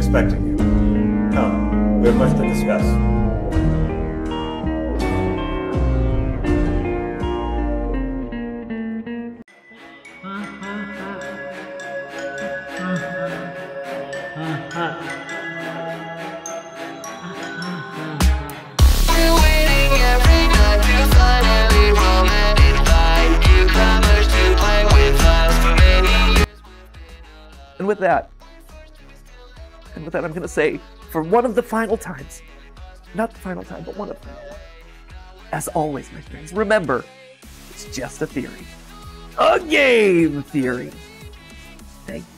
expecting you. Come, we have much to discuss. And with that, I'm going to say, for one of the final times, not the final time, but one of them, as always, my friends, remember, it's just a theory. A game theory. Thank you.